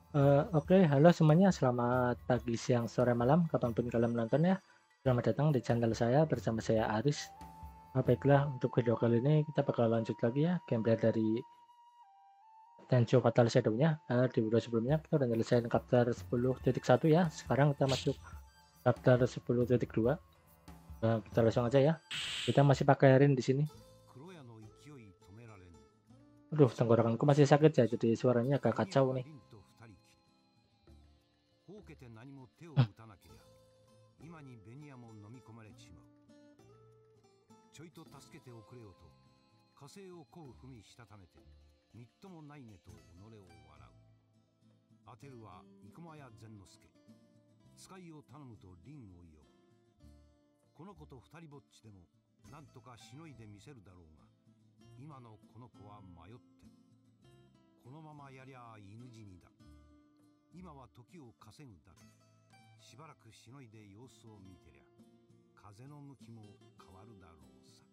Oke, halo semuanya, selamat pagi, siang, sore, malam, kapanpun kalian menonton ya. Selamat datang di channel saya bersama saya Aris. Baiklah, untuk video kali ini kita bakal lanjut lagi ya gameplay dari Tenchu Fatal Shadow-nya. Di video sebelumnya kita udah nyelesain chapter 10.1 ya. Sekarang kita masuk chapter 10.2. Kita langsung aja ya. Kita masih pakai Rin di sini. Aduh, tenggorokanku masih sakit ya, jadi suaranya agak kacau nih. 今にベニヤも飲み込まれちまう。ちょいと助けておくれよと火星をこう踏みしたためてみっともないねと己を笑う。当てるは生駒屋善之助。使いを頼むと凛を呼ぶ。この子と二人ぼっちでもなんとかしのいでみせるだろうが、今のこの子は迷ってる。このままやりゃ犬死にだ。今は時を稼ぐだけ。しばらくしのいで様子を見てりゃ風の向きも変わるだろうさ。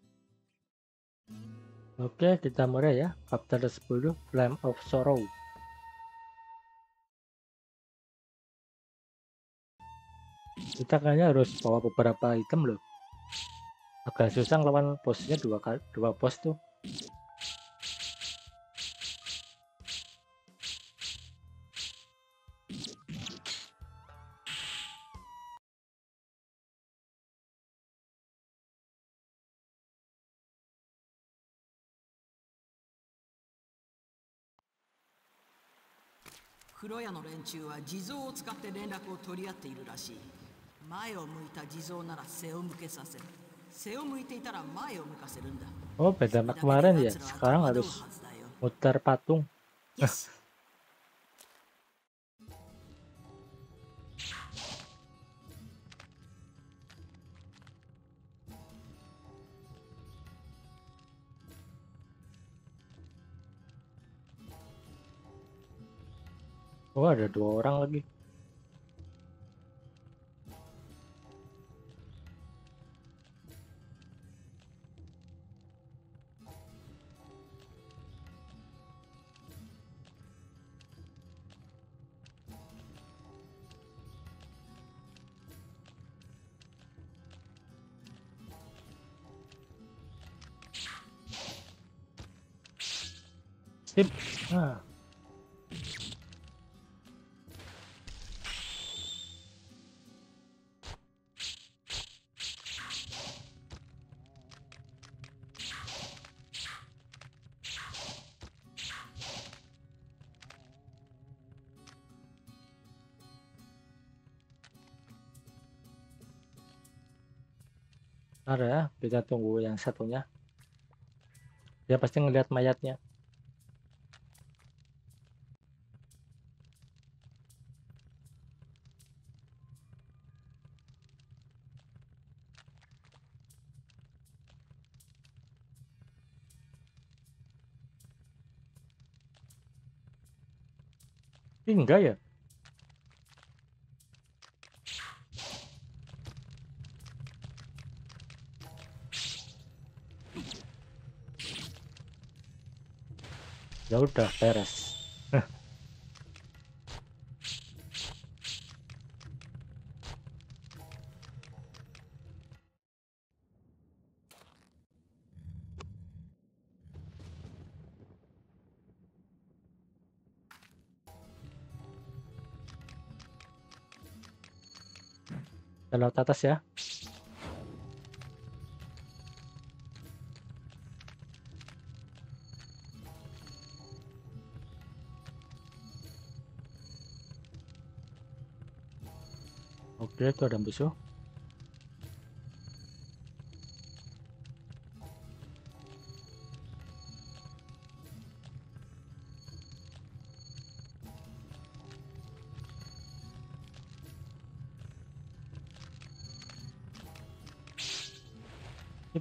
Oke, kita mulai ya. Chapter 10 Flame of Sorrow. Kita kayaknya harus bawa beberapa item loh. Agak susah lawan posnya dua pos tuh. Kuroya の連中は地蔵を使って連絡を取り合っているらしい。前を向いた地蔵なら背を向けさせる。背を向いていたら前を向かせるんだ。 Oh, beda sama kemarin ya. Sekarang harus muter patung. Yes. Oh, ada dua orang lagi. Sip. Nah. Ntar ya, kita tunggu yang satunya. Dia pasti ngeliat mayatnya. Enggak ya? Ya udah beres. Kita lewat atas ya. Oke, itu ada musuh. Sip.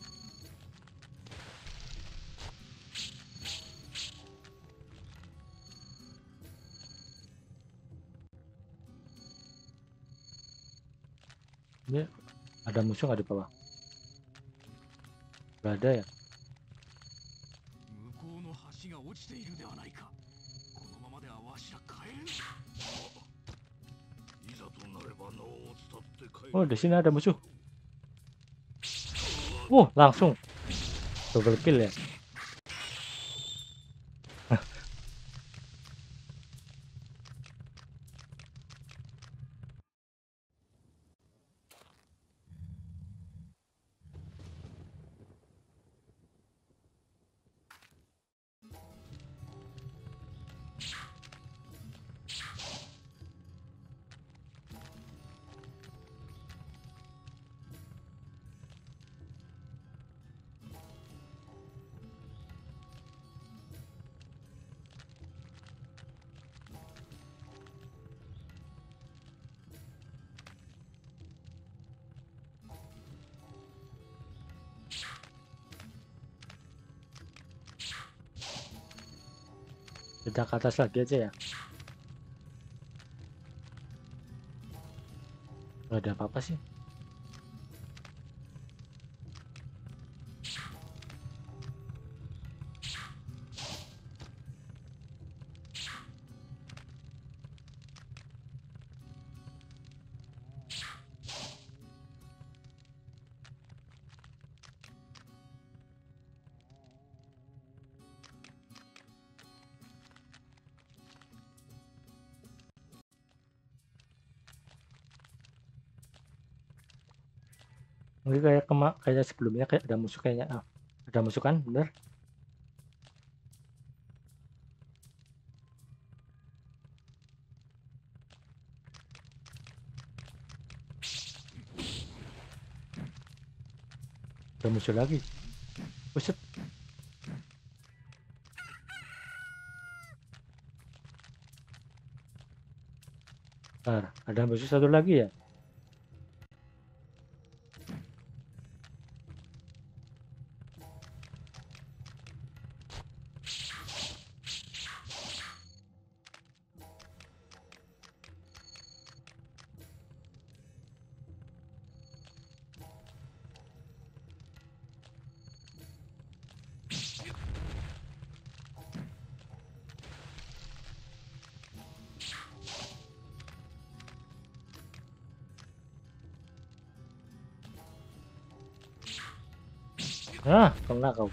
Ini ada musuh nggak di bawah? Nggak ada ya? 向こうの橋が落ちているではないか。このままではわしら帰れん。 Oh, di sini ada musuh. Langsung double kill ya. Kita ke atas lagi aja ya. Gak ada apa-apa sih. Mungkin kayak sebelumnya kayak ada musuh kayaknya. Ada musuh kan, bener? Ada musuh lagi. Buset. Nah, ada musuh satu lagi ya. Kena kau.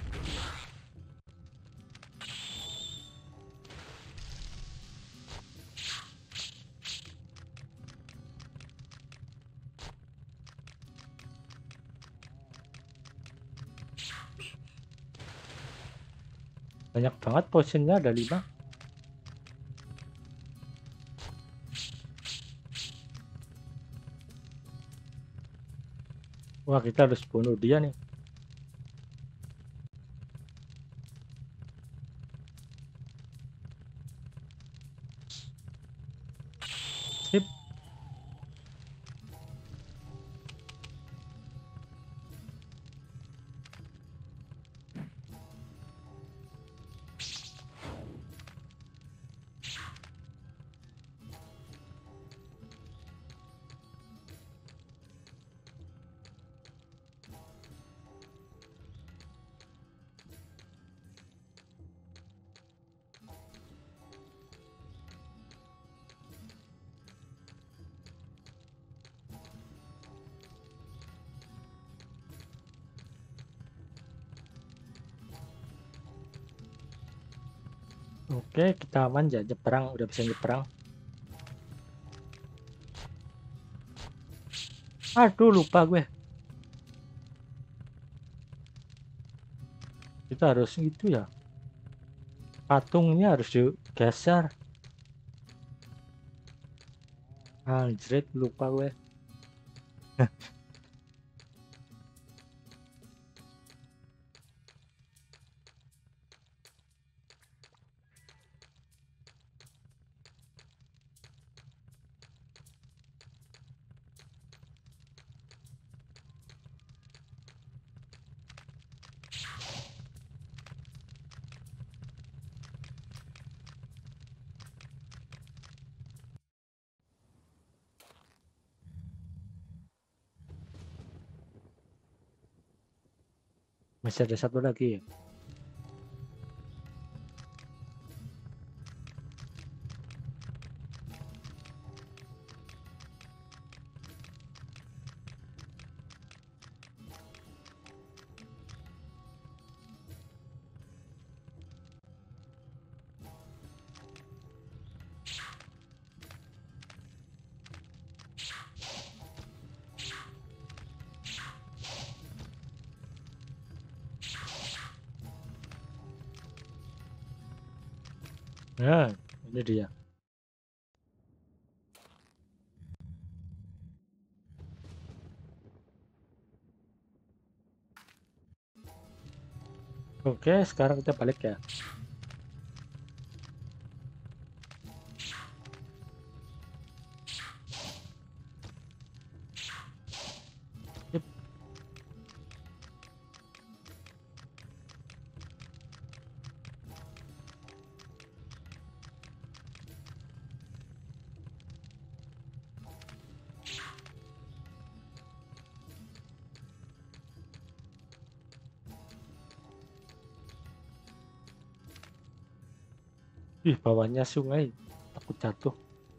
Banyak banget potionnya, ada 5. Wah, kita harus bunuh dia nih. Sip. Oke, kita aman ya, nyebrang, udah bisa nyebrang. Aduh, lupa gue. Kita harus itu ya. Patungnya harus digeser. Anjrit, lupa gue. Masih ada satu lagi ya. Nah, ini dia. Oke, sekarang kita balik ya. Sip. Ih, bawahnya sungai. Takut jatuh.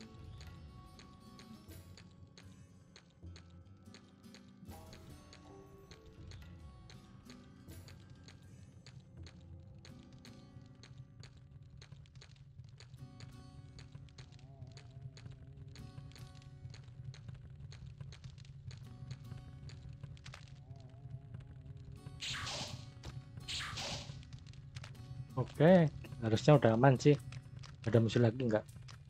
Oke, harusnya udah aman sih. Ada musuh lagi nggak?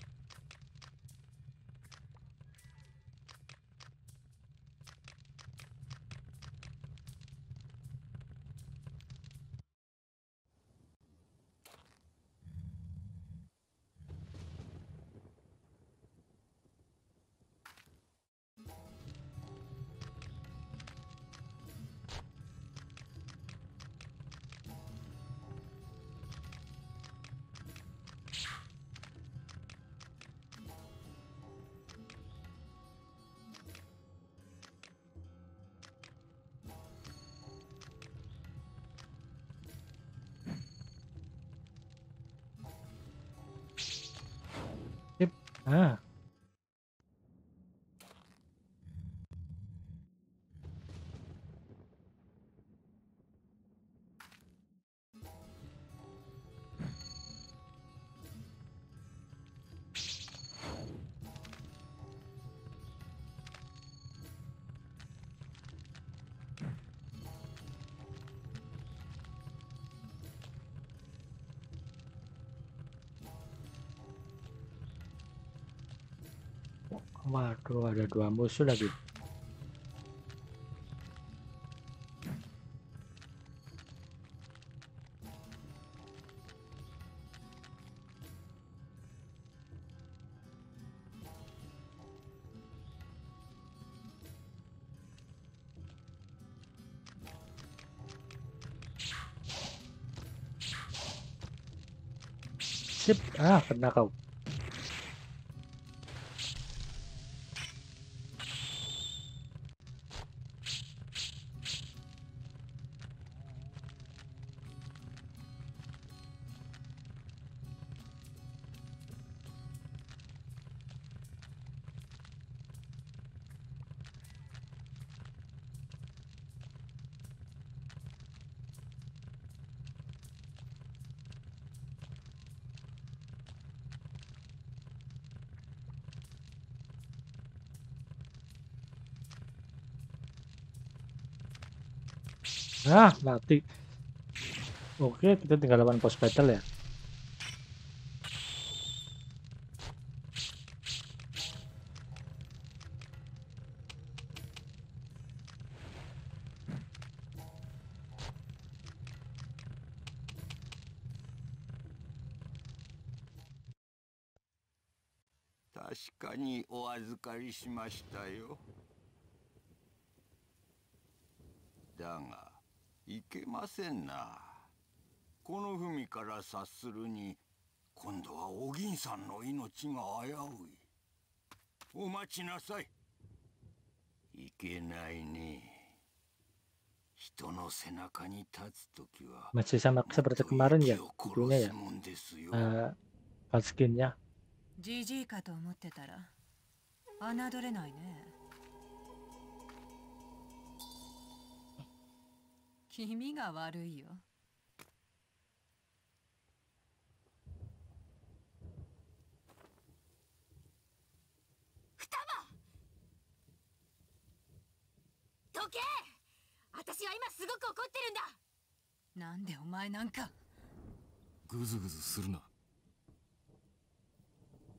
Sip. Ah, waduh, ada 2 musuh lagi. Sip. Ah, kena kau. Ah, mati. Oke, kita tinggal lawan boss battle ya. 確かにお預かりしましたよ。だがいけませんな。この文から察するに、今度はお銀さんの命が危うい。お待ちなさい。いけないね。人の背中に立つときは Masih sama もっ seperti と kemarin 息 ya, を itunya 殺 ya. すもんですよ。 Skinnya. じじいかと思ってたら侮れないね。君が悪いよ。 どけ！私は今すごく怒ってるんだ。 なんでお前なんか。 ぐずぐずするな。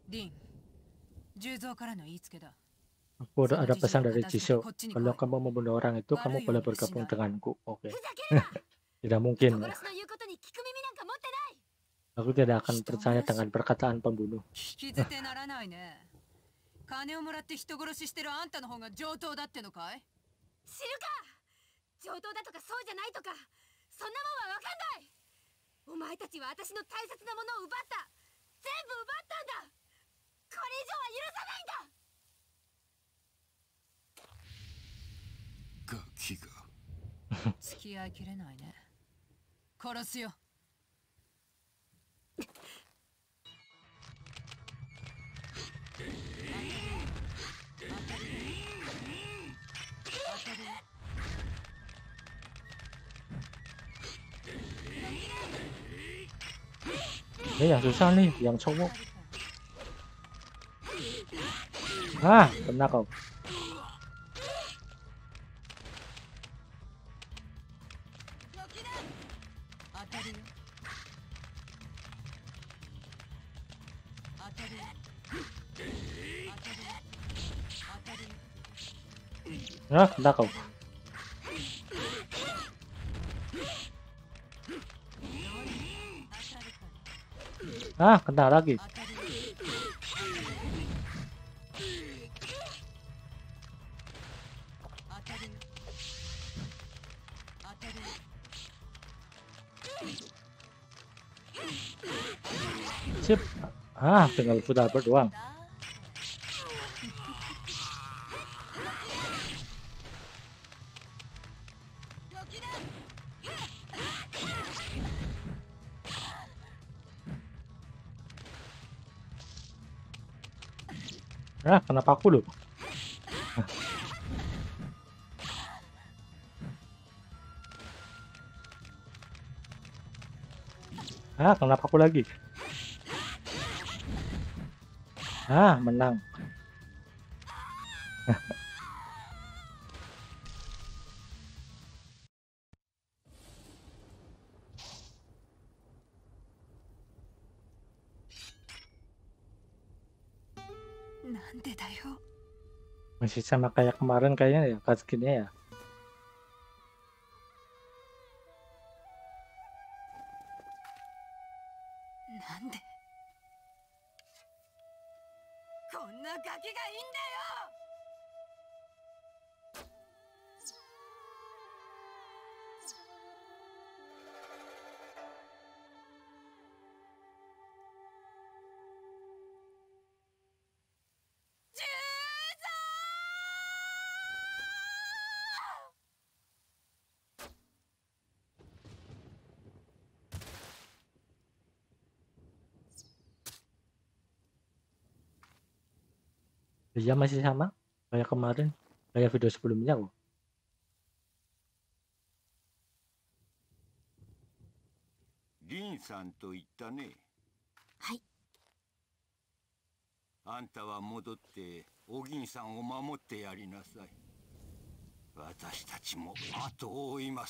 リン、重蔵からの言いつけだ。 Aku ada pesan dari Jisoo. Kalau kamu membunuh orang itu, kamu boleh bergabung denganku. Oke. ふざけるな Tidak 人 mungkin. 殺しの言うことに聞く耳なんか持ってない Aku tidak akan percaya dengan perkataan pembunuh. 聞き捨てならないね。金をもらって人殺ししてるあんたの方が上等だってのかい？ 知るか上等だとかそうじゃないとかそんなもんは分かんないお前たちは私の大切なものを奪った全部奪ったんだこれ以上は許さないんだガキが付き合いきれないね。殺すよ。 Ini yang susah nih, yang cowok. Ah, kena kau. Ah, kena kau. Ah, kena lagi. Sip. Ah, tinggal putar doang. Ah, kenapa aku loh? Ah, kenapa aku lagi? Ah, menang. Masih sama kayak kemarin kayaknya ya, cutscene-nya ya. Nande? こんなガキがいいんだよ。 Dia masih sama kayak kemarin, kayak video sebelumnya kok. リンさんと言ったね。 はいあんたは戻ってお銀さんを守ってやりなさい。私たちも後を追います。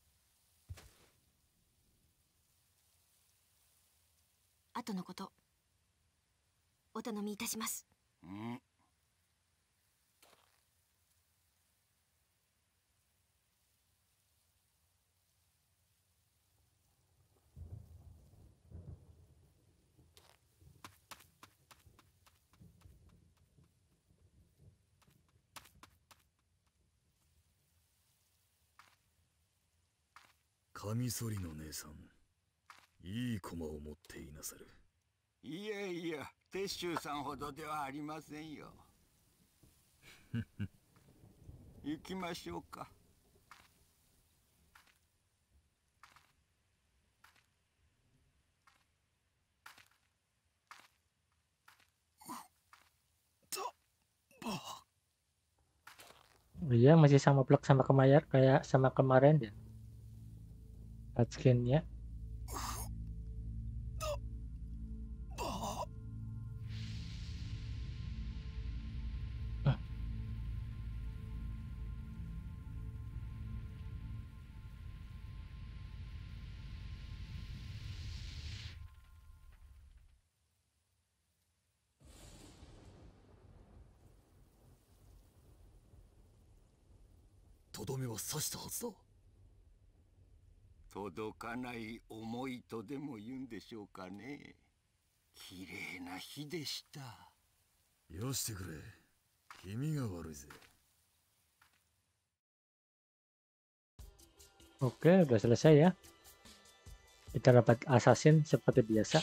後のことお頼みいたします。 うん。 カミソリの姉さん、いい駒を持っていなさる。 いやいや、鉄舟さんほどではありませんよ。行きましょうか。 Iya masih sama plug sama kemarin kayak sama kemarin ya. Cutscene-nya. とどめは刺したはずだ。 届かない思いとでも言うんでしょうかね。綺麗な日でした。 よしてくれ。君が悪いぜ。 Oke, udah selesai ya. Kita dapat assassin seperti biasa.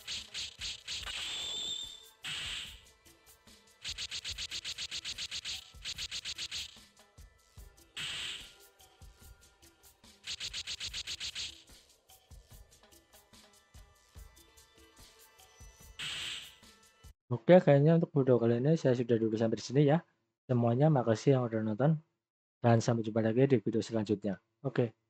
Oke, kayaknya untuk video kali ini saya sudah dulu sampai di sini ya. Semuanya makasih yang udah nonton dan sampai jumpa lagi di video selanjutnya. Oke.